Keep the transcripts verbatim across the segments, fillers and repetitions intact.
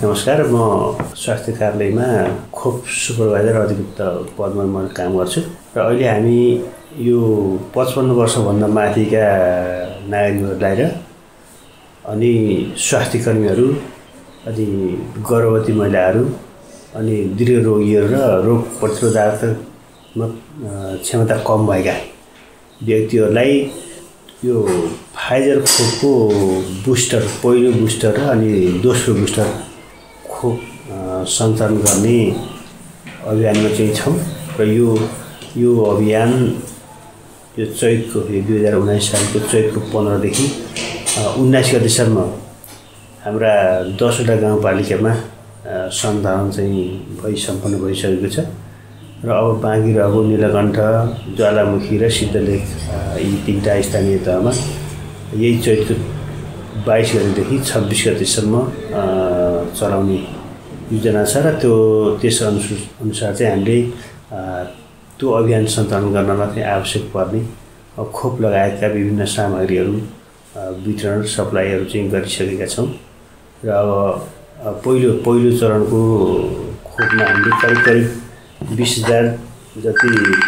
नमस्कार, म स्वास्थ्य कार्यालयमा खोप सुपरभाइजर अधिकृत पदमा म काम गर्छु र अहिले हामी यो पचपन्न वर्षभन्दा माथिका नागरिकहरूलाई र अनि स्वास्थ्य कर्मीहरू अनि गर्भवती महिलाहरू अनि दृढ रोगीहरू र रोग प्रतिरोधात्मक क्षमता कम भएका व्यक्तिहरूलाई यो फाइजर खोपको बुस्टर पहिलो बुस्टर र अनि दोस्रो बुस्टर खोप सञ्चालन गर्ने अभियानमा चाहिँ छौँ र यो यो अभियान यो चैतको दुई हजार उन्नाइस सालको चैतको पन्ध्रदेखि उन्नाइस गतेसम्म हाम्रा दसवटा गाउँपालिकामा सञ्चालन चाहिँ भइ सम्पन्न भइसकेको छ र अब बाँकी रहेको नीलकण्ठ, ज्वालामुखी र सिद्धलेख यी तीनटा स्थानीय तहमा यही चैतको बाइस गतेदेखि छब्बिस गतेसम्म चलाउने योजना छ र त्यो त्यस अनुसार चाहिँ हामीले त्यो अभियान सञ्चालन गर्नमा चाहिँ आवश्यक पर्ने खोप लगायतका विभिन्न सामग्रीहरू वितरण सप्लाईहरू चाहिँ गरिसकेका छौँ र अब पहिलो पहिलो चरणको खोपमा हामीले करिब करिब बीस हजार जति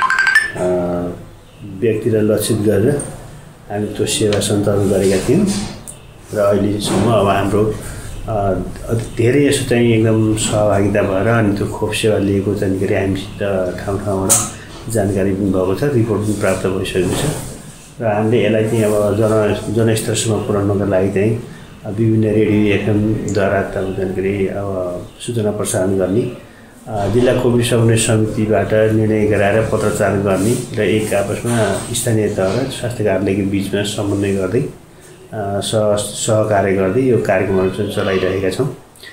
व्यक्तिलाई लक्षित गरेर हामी त्यो सेवा सञ्चालन गरेका थियौँ र अहिलेसम्म अब हाम्रो धेरै यसो चाहिँ एकदम सहभागिता भएर अनि त्यो खोप सेवा लिएको जानकारी हामीसित ठाउँ ठाउँबाट जानकारी पनि भएको छ, रिपोर्ट पनि प्राप्त भइसकेको छ र हामीले यसलाई चाहिँ अब जन जनस्तरसम्म पुर्याउनको लागि चाहिँ विभिन्न रेडियो एफएमद्वारा जानकारी अब सूचना प्रसारण गर्ने, जिल्ला कोभिड समन्वय समितिबाट निर्णय गराएर पत्रचार गर्ने र एक आपसमा स्थानीय तह र स्वास्थ्य कार्यालयको बिचमा समन्वय गर्दै सह सहकार्य गर्दै यो कार्यक्रमहरू चाहिँ चलाइरहेका छौँ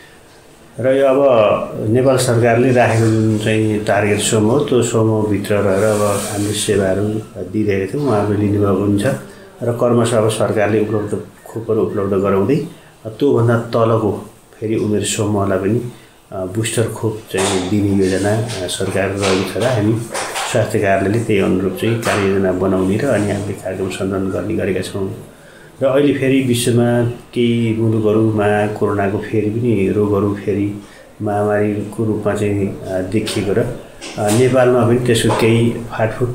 र यो अब नेपाल सरकारले राखेको जुन चाहिँ टार्गेट समूह हो त्यो समूहभित्र रहेर अब हामीले सेवाहरू दिइरहेका थियौँ, उहाँहरूले लिनुभएको हुन्छ र क्रमशः अब सरकारले उपलब्ध खोपहरू उपलब्ध गराउँदै त्योभन्दा तलको फेरि उमेर समूहलाई पनि बुस्टर खोप चाहिँ दिने योजना सरकार रहेको छ र हामी स्वास्थ्य कार्यालयले त्यही अनुरूप चाहिँ कार्ययोजना बनाउने र अनि हामीले कार्यक्रम सञ्चालन गर्ने गरेका छौँ र अहिले फेरि विश्वमा केही मुलुकहरूमा कोरोनाको फेरि पनि रोगहरू फेरि महामारीको रूपमा चाहिँ देखिएको र नेपालमा पनि त्यसको केही फाटफुट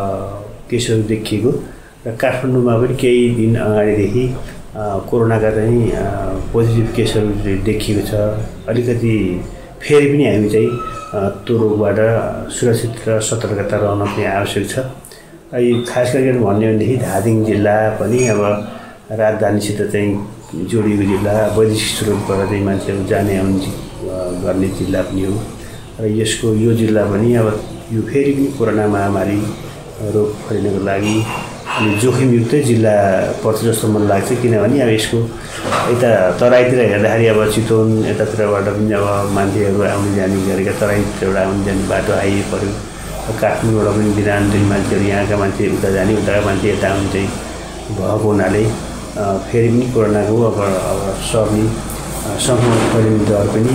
केसहरू देखिएको र काठमाडौँमा पनि केही दिन अगाडिदेखि कोरोनाका चाहिँ पोजिटिभ केसहरू देखिएको छ। अलिकति फेरि पनि हामी चाहिँ त्यो रोगबाट सुरक्षित र सतर्कता रहन पनि आवश्यक छ। यो खास गरी भन्ने हो भनेदेखि धादिङ जिल्ला पनि अब राजधानीसित चाहिँ जोडिएको जिल्ला, वैदेशिक स्रोतबाट चाहिँ मान्छेहरू जाने आउने गर्ने जिल्ला पनि हो र यसको यो जिल्ला पनि अब यो फेरि पनि कोरोना महामारी रोग फैलिनको लागि अनि जोखिमयुक्तै जिल्ला पर्छ जस्तो मन लाग्छ, किनभने अब यसको यता तराईतिर हेर्दाखेरि अब चितवन यतातिरबाट पनि अब मान्छेहरू आउने जाने गरेका तराईतिरबाट आउने जाने बाटो आइपऱ्यो, काठमाडौँबाट पनि बिरान मान्छेहरू यहाँका मान्छे उता जाने उताका मान्छे यता आउने चाहिँ भएको हुनाले फेरि पनि कोरोनाको अब अब सर्ने सङ्क्रमण फैलिने दर पनि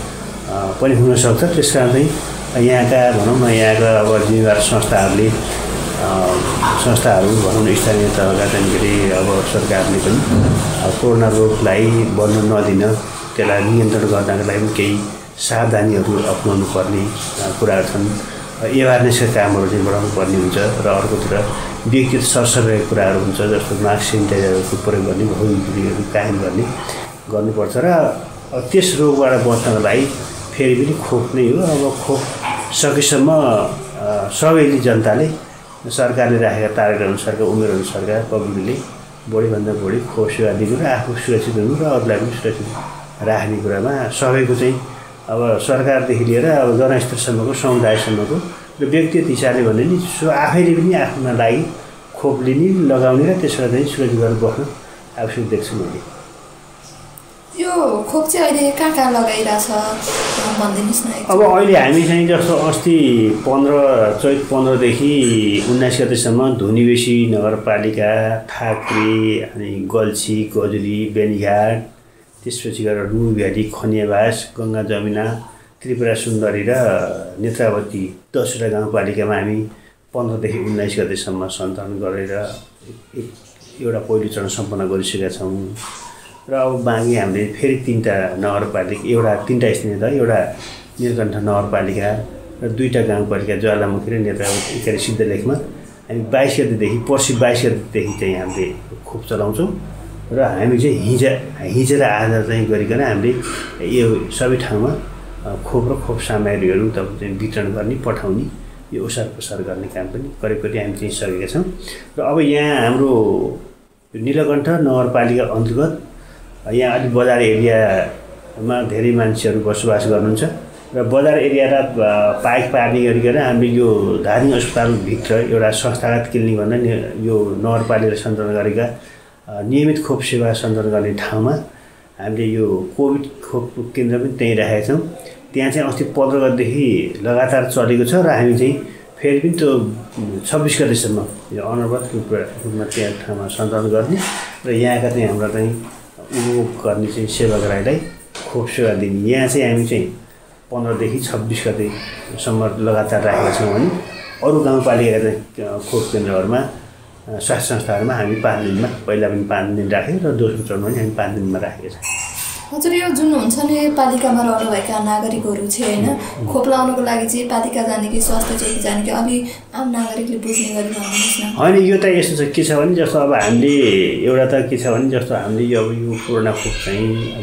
पनि हुनसक्छ। त्यस कारण चाहिँ यहाँका भनौँ न यहाँका अब जिम्मेवार संस्थाहरूले संस्थाहरू भनौँ न स्थानीय तहका जानकारी अब सरकारले पनि कोरोना रोगलाई बढ्न नदिन त्यसलाई नियन्त्रण गर्नका लागि पनि केही सावधानीहरू अपनाउनु पर्ने कुराहरू छन्। एवारनेसका कामहरू चाहिँ बढाउनु पर्ने हुन्छ र अर्कोतिर व्यक्तिगत सरसफाइका कुराहरू हुन्छ, जस्तो मास्क सेनिटाइजरको प्रयोग गर्ने, भौतिक दूरीहरू कायम गर्ने गर्नुपर्छ र त्यस रोगबाट बच्नको लागि फेरि पनि खोप नै हो। अब खोप सकेसम्म सबैले जनताले सरकारले राखेका टार्गेट अनुसारका उमेर अनुसारका पब्लिकले बढीभन्दा बढी खोप सेवा दिनु र आफू सुरक्षित हुनु र अरूलाई पनि सुरक्षित राख्ने कुरामा सबैको चाहिँ अब सरकारदेखि लिएर अब जनस्तरसम्मको समुदायसम्मको र व्यक्तिगत हिसाबले भने नि सो आफैले पनि आफ्नो लागि खोप लिने, लगाउने र त्यसबाट चाहिँ सुरक्षित गरेर बस्न आवश्यक देख्छु मैले। यो खोप चाहिँ अहिले कहाँ कहाँ लगाइरहेछ भनिदिनुहोस् न। अब अहिले हामी चाहिँ जस्तो अस्ति पन्ध्र चैत पन्ध्रदेखि उन्नाइस गतेसम्म धुनीबेसी नगरपालिका, थाक्रे अनि गल्छी, गजुरी, बेनीघाट, त्यसपछि गएर रुभ्याली, खनियावास, गङ्गा जमुना, त्रिपुरा सुन्दरी र नेत्रावती दसवटा गाउँपालिकामा हामी पन्ध्रदेखि उन्नाइस गतेसम्म सञ्चालन गरेर एउटा पहिलो चरण सम्पन्न गरिसकेका छौँ र अब बाँकी हामीले फेरि तिनवटा नगरपालिका एउटा तिनवटा स्थानीय तह एउटा नीलकण्ठ नगरपालिका र दुईवटा गाउँपालिका ज्वालामुखी र नेत्रावती इकाइ सिद्धलेखमा हामी बाइस गतेदेखि पर्सि बाइस गतेदेखि चाहिँ हामीले खोप चलाउँछौँ र हामी चाहिँ हिजो हिजो र आज चाहिँ गरिकन हामीले यो सबै ठाउँमा खोप र खोप सामग्रीहरू तपाईँ चाहिँ वितरण गर्ने पठाउने यो ओसार प्रसार गर्ने काम पनि करिब करिब हामी चाहिँ सकेका छौँ र अब यहाँ हाम्रो नीलकण्ठ नगरपालिका अन्तर्गत यहाँ अलिक बजार एरियामा धेरै मान्छेहरू बसोबास गर्नुहुन्छ र बजार एरिया र पाइक पार्ने गरिकन हामीले यो धादिङ अस्पतालभित्र एउटा संस्थागत क्लिनिक भन्दा यो नगरपालिकाले सञ्चालन गरेका नियमित खोप सेवा सञ्चालन गर्ने ठाउँमा हामीले यो कोभिड खोप केन्द्र पनि त्यहीँ राखेका छौँ। त्यहाँ चाहिँ अस्ति पन्ध्र गतेदेखि लगातार चलेको छ र हामी चाहिँ फेरि पनि त्यो छब्बिस गतेसम्म यो अनवरत रूपमा त्यहाँ ठाउँमा सञ्चालन गर्ने र यहाँका चाहिँ हाम्रा चाहिँ उपभोग गर्ने चाहिँ सेवाग्राहीलाई खोप सेवा दिने यहाँ चाहिँ हामी चाहिँ पन्ध्रदेखि छब्बिस गतेसम्म लगातार राखेका छौँ भने अरू गाउँपालिकाका चाहिँ खोप केन्द्रहरूमा स्वास्थ्य संस्थाहरूमा हामी पाँच दिनमा पहिला पनि पाँच दिन राख्यौँ र दोस्रो चरणमा पनि हामी पाँच दिनमा राखेका छौँ। हजुर यो जुन हुन्छ नि पालिकामा रहनुभएका नागरिकहरू चाहिँ होइन खोप लगाउनको लागि चाहिँ पालिका जाने कि स्वास्थ्य चौकी जाने कि अलि आम नागरिकले बुझ्ने गरी भन्नुहोस् न। होइन यो त यस्तो छ के छ भने जस्तो अब हामीले एउटा त के छ भने जस्तो हामीले अब यो कोरोना खोप चाहिँ अब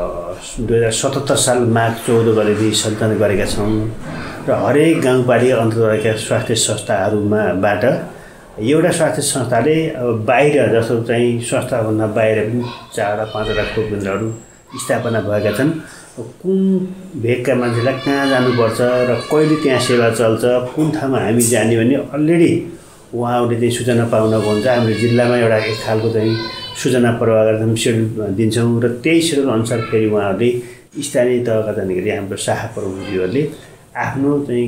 दुई हजार सतहत्तर साल माघ चौध गतेदेखि सञ्चालन गरेका छौँ र हरेक गाउँपालिका अन्तर्गतका स्वास्थ्य संस्थाहरूमाबाट एउटा स्वास्थ्य संस्थाले अब बाहिर जस्तो चाहिँ संस्थाभन्दा बाहिर पनि चारवटा पाँचवटा खोप केन्द्रहरू स्थापना भएका छन्। कुन भेगका मान्छेलाई कहाँ जानुपर्छ र कहिले त्यहाँ सेवा चल्छ कुन ठाउँमा हामी जाने भने अलरेडी उहाँहरूले चाहिँ सूचना पाउनको हुन्छ। हामीले जिल्लामा एउटा एक खालको चाहिँ सूचना प्रवाह गरेर सेड्युल दिन्छौँ र त्यही सेड्युल अनुसार फेरि उहाँहरूले स्थानीय तहका जानेगरी हाम्रो शाखा प्रमुखहरूले आफ्नो चाहिँ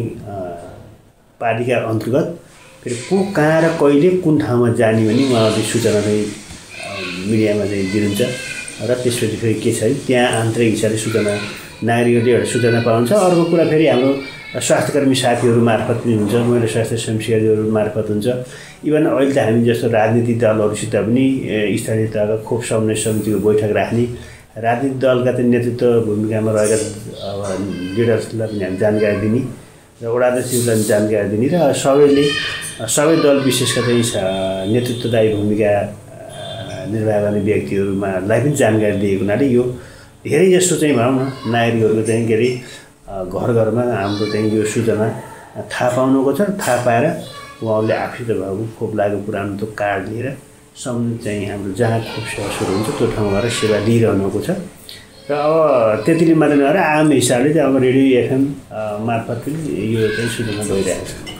पालिका अन्तर्गत फेरि को कहाँ र कहिले कुन ठाउँमा जाने भने उहाँहरूले सूचना चाहिँ मिडियामा चाहिँ दिनुहुन्छ र त्यसपछि फेरि के छ भने त्यहाँ आन्तरिक हिसाबले सूचना नागरिकहरूले एउटा सूचना पाउँछ। अर्को कुरा फेरि हाम्रो स्वास्थ्यकर्मी साथीहरू मार्फत पनि हुन्छ, महिला स्वास्थ्य स्वयंसेवीहरू मार्फत हुन्छ। इभन अहिले त हामी जस्तो राजनीतिक दलहरूसित पनि स्थानीय तहका खोप समन्वय समितिको बैठक राख्ने राजनीतिक दलका चाहिँ नेतृत्व भूमिकामा रहेका अब लिडर्सलाई पनि हामी जानकारी दिने र वडाध्यक्षलाई पनि जानकारी दिने र सबैले सबै दल विशेषका चाहिँ नेतृत्वदायी भूमिका निर्वाह गर्ने व्यक्तिहरूमालाई पनि जानकारी दिएको हुनाले यो धेरै जस्तो चाहिँ भनौँ न नागरिकहरूको चाहिँ के अरे घर घरमा हाम्रो चाहिँ यो सूचना थाहा पाउनुको छ। थाहा पाएर उहाँहरूले आफैले भएको खोप लागु पुरानो त्यो कार्ड लिएर सम्बन्धित चाहिँ हाम्रो जहाँ खोप सेवा सुरु हुन्छ त्यो ठाउँमा गएर सेवा लिइरहनुको छ। र अब त्यतिले मात्रै नभएर आम हिसाबले चाहिँ अब रेडियो एफएम मार्फत पनि यो चाहिँ सूचना गइरहेको छ।